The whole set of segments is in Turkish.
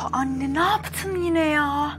Anne ne yaptın yine ya?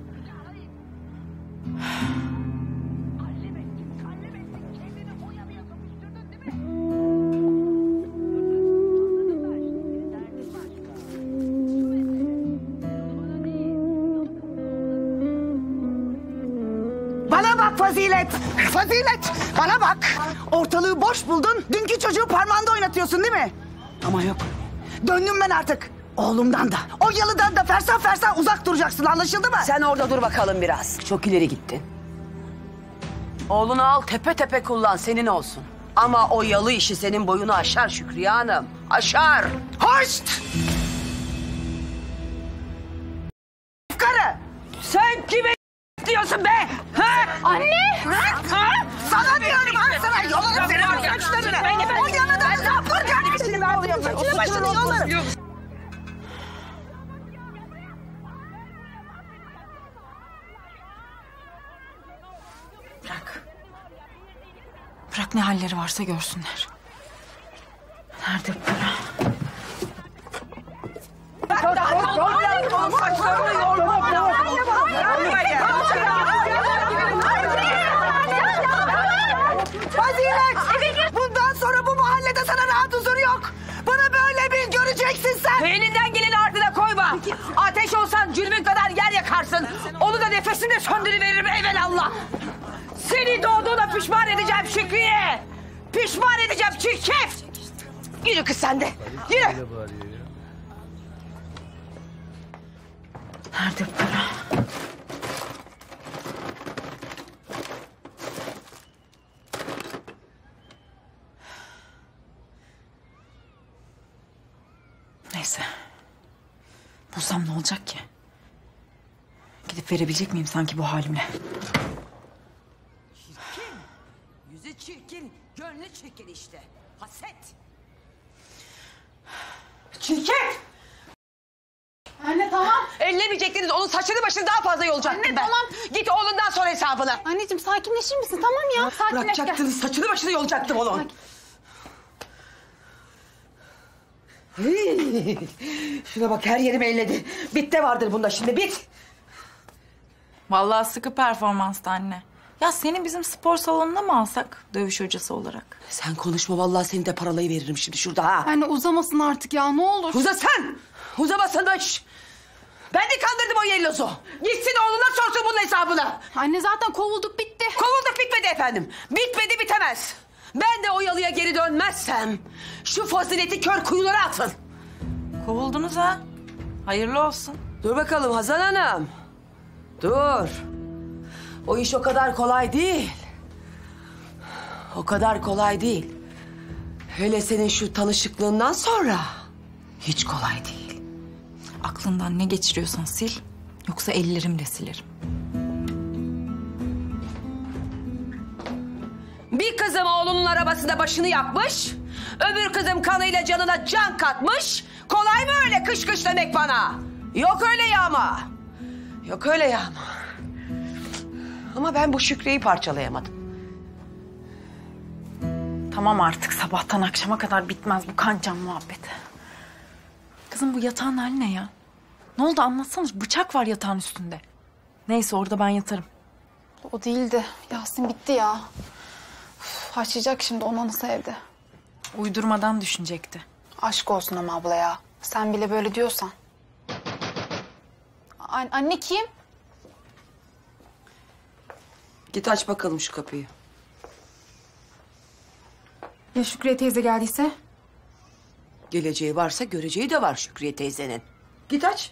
Bana bak Fazilet! Fazilet! Bana bak! Ortalığı boş buldun, dünkü çocuğu parmağında oynatıyorsun değil mi? Ama yok. Döndüm ben artık. Oğlumdan da, o yalıdan da fersah fersah uzak duracaksın, anlaşıldı mı? Sen orada dur bakalım biraz. Çok ileri gittin. Oğlunu al tepe tepe kullan, senin olsun. Ama o yalı işi senin boyunu aşar Şükriye Hanım. Aşar. Hoşt! Karı! Sen kime diyorsun be? Ha? Anne! Ha? Sana diyorum ha, sana yolarım senin o saçlarını. O yalıdan da vur kardeşini ben oluyorum. Saçını başını yolarım. Bırak. Bırak ne halleri varsa görsünler. Nerede para? Saçlarını Fazilet! Bundan sonra bu mahallede sana rahat huzur yok. Bana böyle bir göreceksin sen. Elinden geleni ardına koyma. Ateş olsan cürmün kadar yer yakarsın. Onu da nefesinde söndürüveririm evelallah. Seni doğduğuna pişman edeceğim Şükriye. Pişman edeceğim çirkef. Yürü kız sen de. Yürü. Nerede para? Neyse. Bulsam ne olacak ki? Gidip verebilecek miyim sanki bu halimle? Çirkin. Yüzü çirkin, gönlü çirkin işte. Haset. Çirkef. Anne tamam. Ellemeyecektiniz, onun saçını başını daha fazla yolacaktım Anne, ben. tamam. Git oğlundan sonra hesabını. Anneciğim sakinleşir misin? Tamam ya. Sakinleş gel. Bırakacaktınız, saçını başını yolacaktım onun. Şuna bak, her yerimi elledi. Bit de vardır bunda şimdi, bit. Vallahi sıkı performanstı anne. Ya seni bizim spor salonuna mı alsak dövüş hocası olarak? Sen konuşma, vallahi seni de paralayı veririm şimdi şurada ha. Anne uzamasın artık ya ne olur. Uzasan! Uzamasın da şş! Ben de kandırdım o yellozu. Gitsin oğluna sorsun bunun hesabını. Anne zaten kovulduk bitti. Kovulduk bitmedi efendim. Bitmedi bitemez. Ben de o yalıya geri dönmezsem şu Fazileti kör kuyulara atın. Kovuldunuz ha. Hayırlı olsun. Dur bakalım Hazan Hanım. Dur. O iş o kadar kolay değil. O kadar kolay değil. Hele senin şu tanışıklığından sonra hiç kolay değil. Aklından ne geçiriyorsan sil. Yoksa ellerimle silerim. Bir kızım oğlunun arabasında başını yakmış. Öbür kızım kanıyla canına can katmış. Kolay mı öyle kış kış demek bana? Yok öyle yağma. Yok öyle yağma. Ama ben bu Şükriye'yi parçalayamadım. Tamam artık sabahtan akşama kadar bitmez bu kancan muhabbeti. Kızım bu yatağın hali ne ya? Ne oldu anlatsana, bıçak var yatağın üstünde. Neyse orada ben yatarım. O değildi. Yasin bitti ya. Uf, haşlayacak şimdi onu nasıl evde. Uydurmadan düşünecekti. Aşk olsun ama abla ya. Sen bile böyle diyorsan. Anne kim? Git aç bakalım şu kapıyı. Ya Şükriye teyze geldiyse? Geleceği varsa göreceği de var Şükriye teyzenin. Git aç.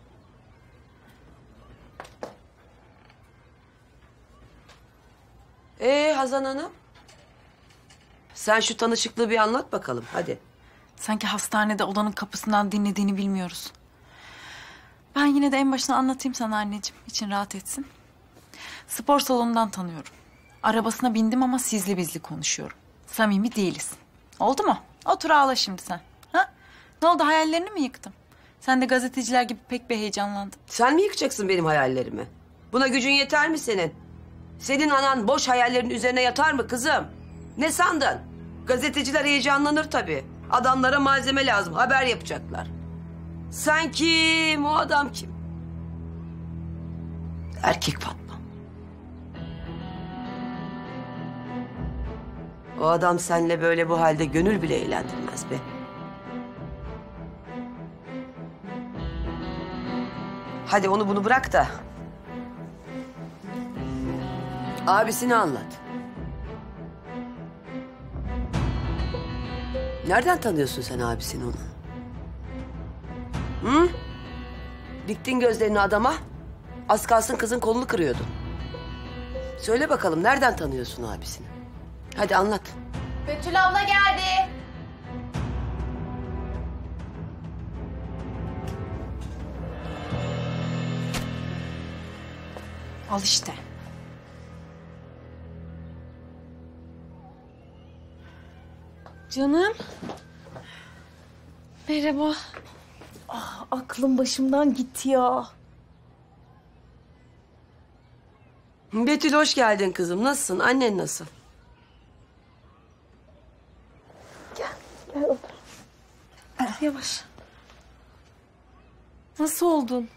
Hazan Hanım? Sen şu tanışıklığı bir anlat bakalım hadi. Sanki hastanede odanın kapısından dinlediğini bilmiyoruz. Ben yine de en başına anlatayım sana anneciğim. İçin rahat etsin. Spor salonundan tanıyorum. Arabasına bindim ama sizli bizli konuşuyorum. Samimi değiliz. Oldu mu? Otur ağla şimdi sen. Ha? Ne oldu, hayallerini mi yıktım? Sen de gazeteciler gibi pek bir heyecanlandın. Sen mi yıkacaksın benim hayallerimi? Buna gücün yeter mi senin? Senin anan boş hayallerin üzerine yatar mı kızım? Ne sandın? Gazeteciler heyecanlanır tabii. Adamlara malzeme lazım, haber yapacaklar. Sen kim, o adam kim? Erkek Fatma. O adam seninle böyle bu halde gönül bile eğlendirmez be. Hadi onu bunu bırak da. Abisini anlat. Nereden tanıyorsun sen abisini onu? Hı? Diktin gözlerini adama. Az kalsın kızın kolunu kırıyordun. Söyle bakalım nereden tanıyorsun abisini? Hadi anlat. Betül abla geldi. Al işte. Canım. Merhaba. Aklım başımdan gitti ya. Betül hoş geldin kızım. Nasılsın? Annen nasıl? Yavaş. Nasıl oldun?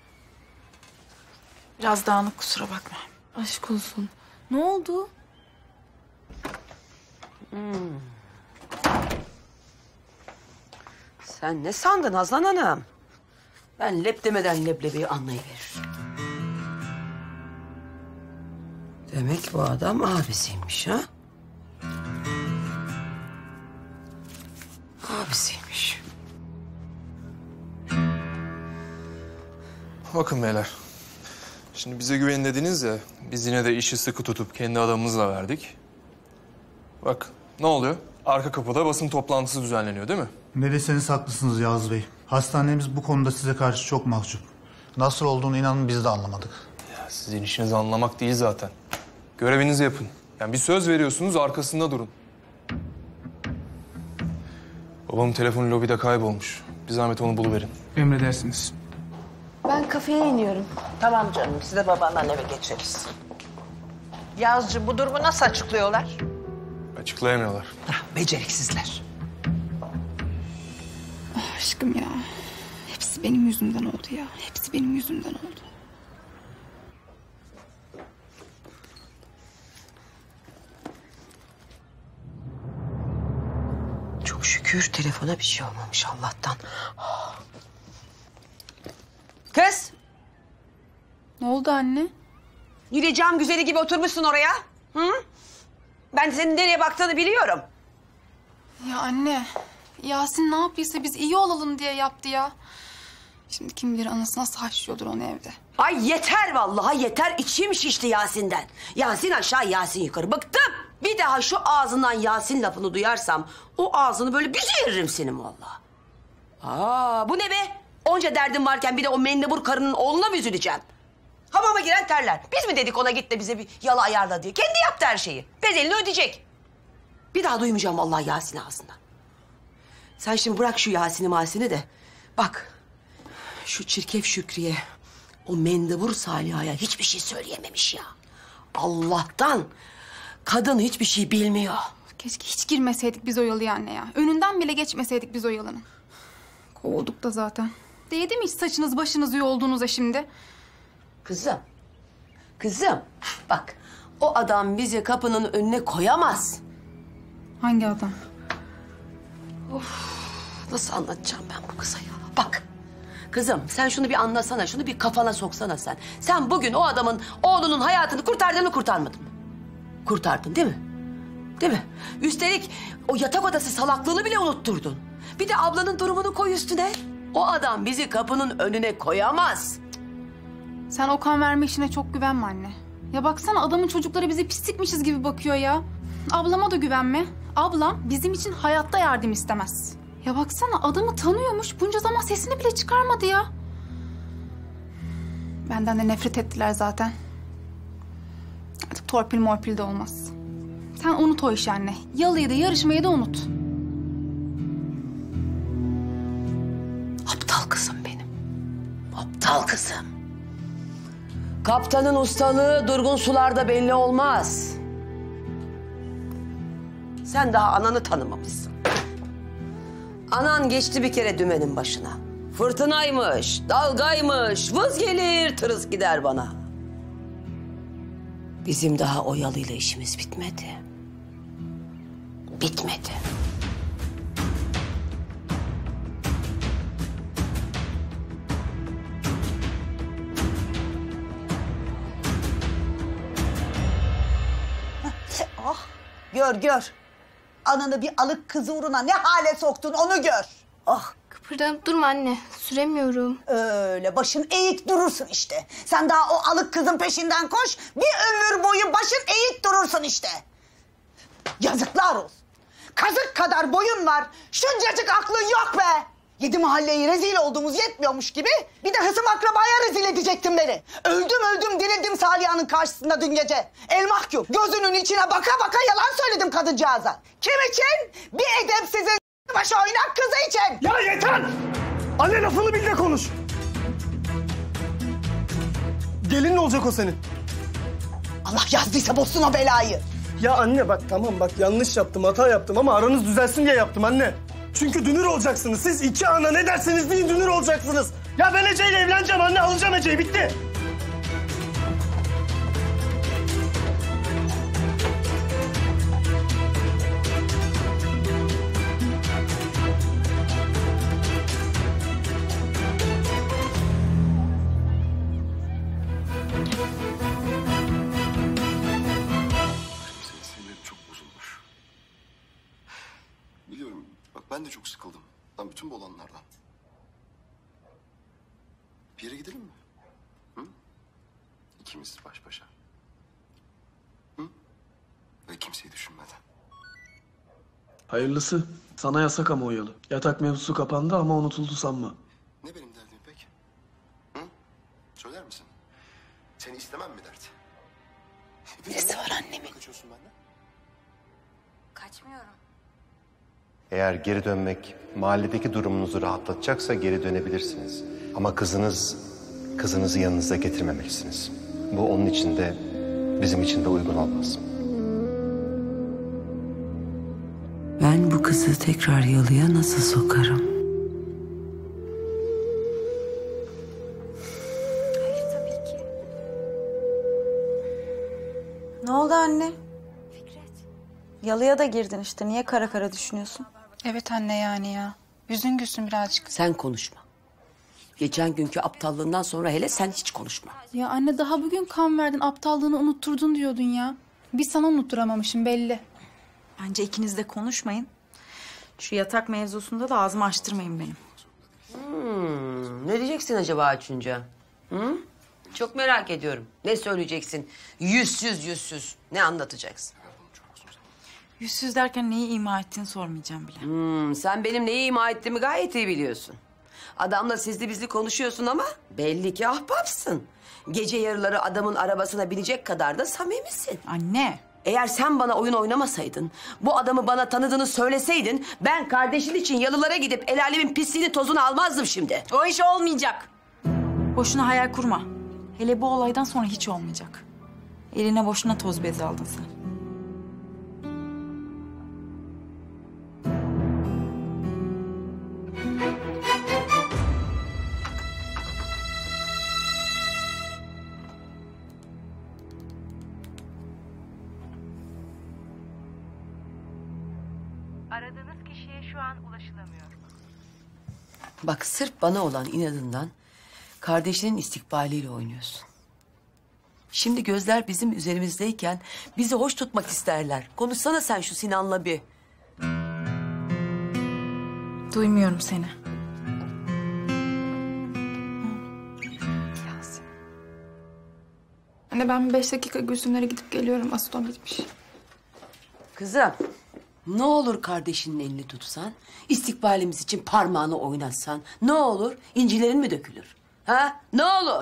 Biraz dağınık, kusura bakma. Aşk olsun. Ne oldu? Sen ne sandın Hazlan Hanım? Ben lep demeden leblebiyi anlayıverir. Demek bu adam abisiymiş ha? Abisiymiş. Bakın beyler. Şimdi bize güvenin dediniz ya, biz yine de işi sıkı tutup kendi adamımızla verdik. Bak ne oluyor? Arka kapıda basın toplantısı düzenleniyor değil mi? Ne deseniz haklısınız Yağız Bey. Hastanemiz bu konuda size karşı çok mahcup. Nasıl olduğunu inanın biz de anlamadık. Ya sizin işiniz anlamak değil zaten. Görevinizi yapın. Yani bir söz veriyorsunuz, arkasında durun. Babamın telefonu lobide kaybolmuş. Bir zahmet onu buluverin. Emredersiniz. Ben kafeye iniyorum. Tamam canım, siz de babandan eve geçeriz. Yazcı bu durumu nasıl açıklıyorlar? Açıklayamıyorlar. Beceriksizler. Aşkım ya. Hepsi benim yüzümden oldu ya. Hepsi benim yüzümden oldu. Çok şükür telefona bir şey olmamış Allah'tan. Kız, Ne oldu anne? yine cam güzeli gibi oturmuşsun oraya. Hı? Ben senin nereye baktığını biliyorum. Ya anne. Yasin ne yaptıysa biz iyi olalım diye yaptı ya. Şimdi kim bilir anasına saçlıyordur onu evde. Ay yeter vallahi yeter. İçim şişti Yasin'den. Yasin aşağı Yasin yukarı. Bıktım. Bir daha şu ağzından Yasin lafını duyarsam o ağzını böyle büzüveririm senin vallahi. Aa, bu ne be? Onca derdim varken bir de o mendebur karının oğluna mı üzüleceğim? Hamama giren terler. Biz mi dedik ona git de bize bir yalı ayarla diye? Kendi yaptı her şeyi. Bedelini ödeyecek. Bir daha duymayacağım vallahi Yasin ağzından. Sen şimdi bırak şu Yasin'i Masin'i de. Bak şu çirkef Şükriye o mendebur Saliha'ya hiçbir şey söyleyememiş ya. Allah'tan kadın hiçbir şey bilmiyor. Keşke hiç girmeseydik biz o yalıya anne ya. Önünden bile geçmeseydik biz o yalının. Kovulduk da zaten. Değdi mi hiç saçınız başınız yolduğunuza şimdi? Kızım bak o adam bizi kapının önüne koyamaz. Hangi adam? Nasıl anlatacağım ben bu kıza ya? Bak kızım sen şunu bir anlasana, şunu bir kafana soksana sen. Sen bugün o adamın oğlunun hayatını kurtardın mı kurtarmadın mı? Kurtardın değil mi? Değil mi? Üstelik o yatak odası salaklığını bile unutturdun. Bir de ablanın durumunu koy üstüne. O adam bizi kapının önüne koyamaz. Sen o kan verme işine çok güvenme anne. Ya baksana adamın çocukları bize pislikmişiz gibi bakıyor ya. Ablama da güvenme. Ablam bizim için hayatta yardım istemez. Ya baksana adamı tanıyormuş. Bunca zaman sesini bile çıkarmadı ya. Benden de nefret ettiler zaten. Artık torpil morpil de olmaz. Sen unut o işi anne. Yalıyı da yarışmayı da unut. Aptal kızım benim. Aptal kızım. Kaptanın ustalığı durgun sularda belli olmaz. Sen daha ananı tanımamışsın. Anan geçti bir kere dümenin başına. Fırtınaymış, dalgaymış, vız gelir tırıs gider bana. Bizim daha o yalıyla işimiz bitmedi. Bitmedi. Oh, gör. Ananı bir alık kızı uğruna ne hale soktun onu gör. Oh. Kıpırdanıp durma anne. Süremiyorum. Öyle başın eğik durursun işte. Sen daha o alık kızın peşinden koş. Bir ömür boyu başın eğik durursun işte. Yazıklar olsun. Kazık kadar boyun var. Şuncacık aklın yok be. 7 mahalleyi rezil olduğumuz yetmiyormuş gibi bir de hısım akrabaya rezil edecektin beni. Öldüm dirildim Saliha'nın karşısında dün gece. El mahkum gözünün içine baka baka yalan söyledim kadıncağıza. Kim için? Bir edepsizin başı oynak kızı için. Ya yeter! Anne lafını bil de konuş. Gelin ne olacak o senin? Allah yazdıysa bozsun o belayı. Ya anne bak tamam bak yanlış yaptım, hata yaptım ama aranız düzelsin diye yaptım anne. Çünkü dünür olacaksınız. Siz iki ana ne derseniz deyin dünür olacaksınız. Ya ben Ece'yle evleneceğim anne, alacağım Ece'yi, bitti. Biliyorum. Bak ben de çok sıkıldım. Ben bütün bu olanlardan. Bir yere gidelim mi? Hı? İkimiz baş başa. Hı? Ve kimseyi düşünmeden. Hayırlısı. Sana yasak ama o yalı. Yatak mevzusu kapandı ama unutuldu sanma. Ne benim derdim İpek? Hı? Söyler misin? Seni istemem mi dert? Nesi var annemin? Kaçıyorsun benden? Kaçmıyorum. Eğer geri dönmek mahalledeki durumunuzu rahatlatacaksa geri dönebilirsiniz. Ama kızınızı yanınıza getirmemelisiniz. Bu onun için de bizim için de uygun olmaz. Ben bu kızı tekrar yalıya nasıl sokarım? Hayır tabii ki. Ne oldu anne? Fikret. Yalıya da girdin işte. Niye kara kara düşünüyorsun? Evet anne yani ya. Yüzün gülsün birazcık. Sen konuşma. Geçen günkü aptallığından sonra hele sen hiç konuşma. Ya anne daha bugün kan verdin, aptallığını unutturdun diyordun ya. Bir sana unutturamamışım belli. Bence ikiniz de konuşmayın. Şu yatak mevzusunda da ağzımı açtırmayın benim. Ne diyeceksin acaba açınca? Hı? Çok merak ediyorum. Ne söyleyeceksin? Yüzsüz. Ne anlatacaksın? Yüzsüz derken neyi ima ettiğini sormayacağım bile. Sen benim neyi ima ettiğimi gayet iyi biliyorsun. Adamla sizli bizli konuşuyorsun ama belli ki ahbapsın. Gece yarıları adamın arabasına binecek kadar da samimisin. Anne. Eğer sen bana oyun oynamasaydın, bu adamı bana tanıdığını söyleseydin... ...ben kardeşin için yalılara gidip el alemin pisliğini tozunu almazdım şimdi. O iş olmayacak. Boşuna hayal kurma. Hele bu olaydan sonra hiç olmayacak. Eline boşuna toz bezi aldın sen. Aradığınız kişiye şu an ulaşılamıyor. Bak sırf bana olan inadından... ...kardeşinin istikbaliyle oynuyorsun. Şimdi gözler bizim üzerimizdeyken... ...bizi hoş tutmak isterler. Konuşsana sen şu Sinan'la bir. Duymuyorum seni. Anne ben 5 dakika Gülsümlere gidip geliyorum. Aseton bitmiş. Kızım, ne olur kardeşinin elini tutsan, istikbalimiz için parmağını oynatsan, ne olur? İncilerin mi dökülür? Ha? Ne olur?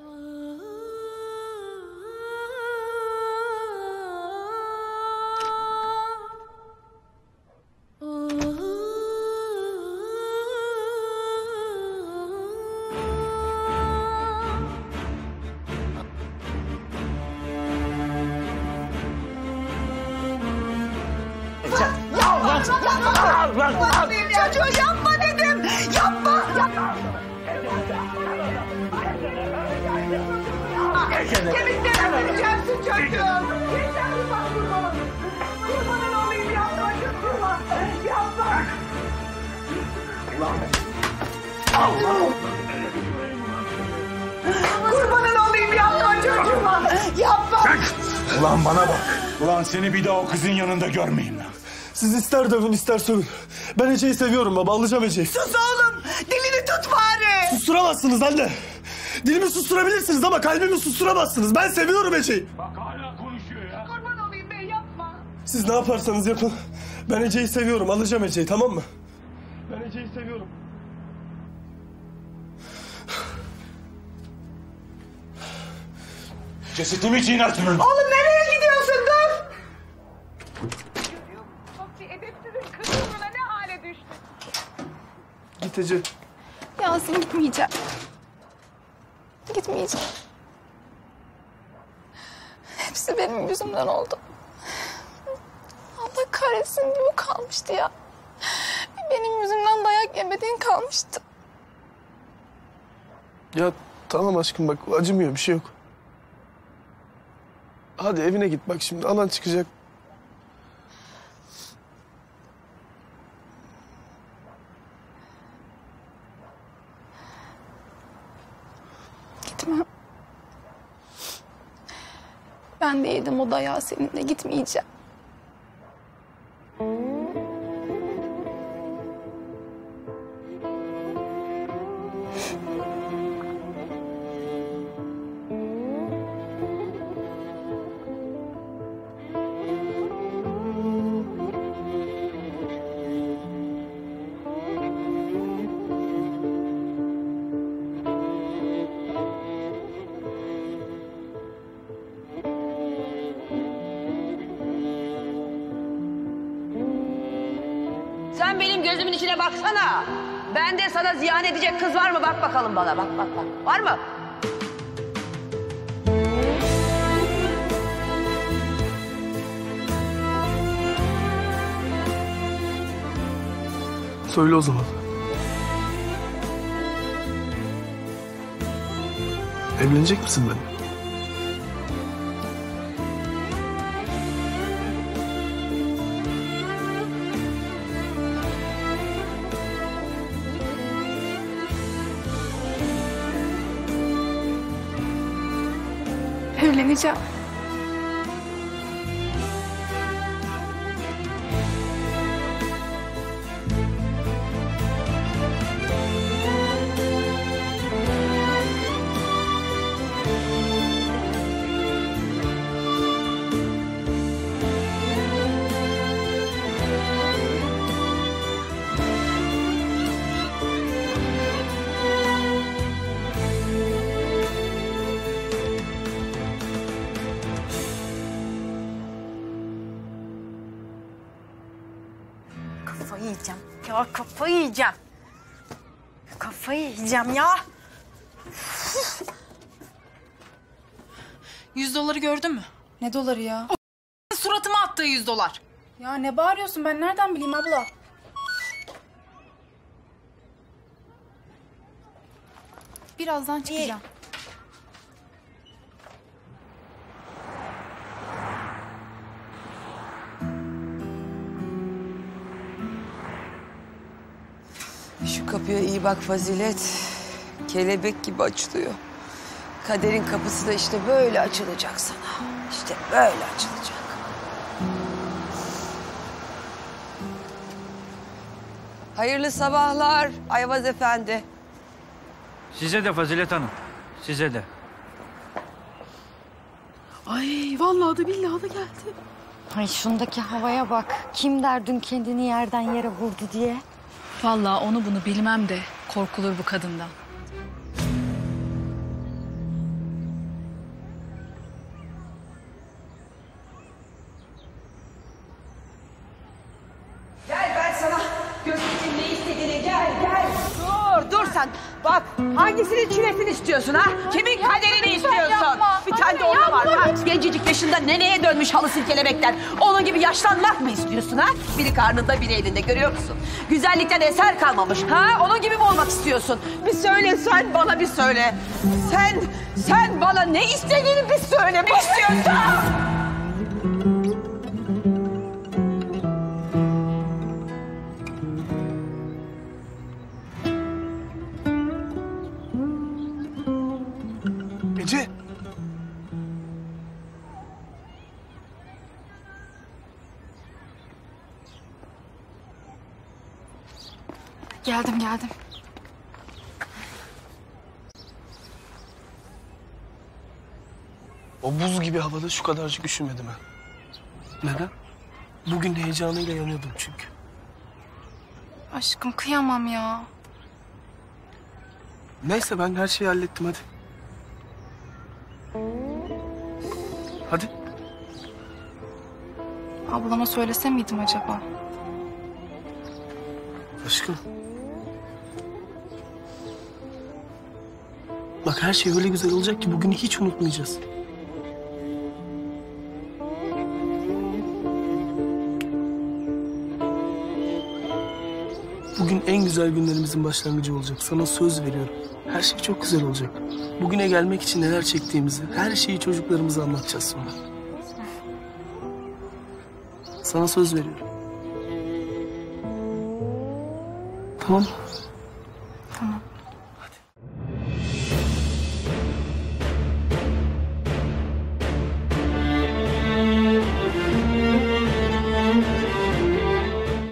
Çocuğu yapma dedim. Yapma. Kemiklerimi yiyeceksin çocuğum. Yeter mi bak kurbanım? Kurbanın olayım yapma kurban. Yapma. Kurbanın olayım yapma çocuğuma. Yapma. Ulan bana bak. Ulan seni bir daha o kızın yanında görmeyeyim lan. Siz ister dövün ister sövün. Ben Ece'yi seviyorum baba, alacağım Ece'yi. Sus oğlum. Dilini tut bari. Susturamazsınız anne. Dilimi susturabilirsiniz ama kalbimi susturamazsınız. Ben seviyorum Ece'yi. Bak hala konuşuyor ya. Kurban olayım bey yapma. Siz ne yaparsanız yapın. Ben Ece'yi seviyorum, alacağım Ece'yi, tamam mı? Ben Ece'yi seviyorum. Cesetimi çiğnersin. Oğlum nereye gidiyorsun dur. Çok bir edepsizin kızına ne hale düştü. Git Ece. Yasin gitmeyeceğim. Gitmeyeceğim. Hepsi benim yüzümden oldu. Allah kahretsin bir bu kalmıştı ya. Benim yüzümden dayak yemediğin kalmıştı. Ya tamam aşkım bak, acımıyor, bir şey yok. Hadi evine git bak, şimdi anan çıkacak. Gitmem. Ben de yedim o dayağı, seninle gitmeyeceğim. Sen benim gözümün içine baksana. Bende sana ziyan edecek kız var mı? Bak bakalım bana. Bak. Var mı? Söyle o zaman. Evlenecek misin benimle? Evleneceğim. Kafayı yiyeceğim. Ya kafayı yiyeceğim. Kafayı yiyeceğim ya. $100 gördün mü? Ne doları ya? Suratıma attığı $100. Ya ne bağırıyorsun, ben nereden bileyim abla? Birazdan çıkacağım. Şu kapıya iyi bak Fazilet. Kelebek gibi açılıyor. Kaderin kapısı da işte böyle açılacak sana. İşte böyle açılacak. Hayırlı sabahlar Ayvaz Efendi. Size de Fazilet Hanım. Size de. Ay vallahi da billahi da geldi. Ay şundaki havaya bak. Kim der dün kendini yerden yere vurdu diye. Vallahi onu bunu bilmem de korkulur bu kadından. Gel ben sana göstereyim ne istediğini, gel. Dur sen. Bak hangisinin çilesini istiyorsun ha? Kimin kaderini istiyorsun? yapma. Bir tane de Anne, orada var yapma. ha. Gencecik yaşında neneye dönmüş halı silkelebekler. Onun gibi yaşlanmak mı istiyorsun ha? Biri karnında biri elinde görüyor musun? Güzellikten eser kalmamış. Ha? Onun gibi mi olmak istiyorsun? Bir söyle sen bana bir söyle. Sen bana ne istediğini bir söyle. Ne istiyorsun? Ece. Geldim. O buz gibi havada şu kadarcık üşümedim ha. Neden? Bugün heyecanıyla yanıyordum çünkü. Aşkım kıyamam ya. Neyse ben her şeyi hallettim hadi. Hadi. Ablama söylese miydim acaba? Aşkım. Bak her şey öyle güzel olacak ki bugünü hiç unutmayacağız. Bugün en güzel günlerimizin başlangıcı olacak. Sana söz veriyorum. Her şey çok güzel olacak. Bugüne gelmek için neler çektiğimizi, her şeyi çocuklarımıza anlatacağız sonra. Sana söz veriyorum. Tamam mı?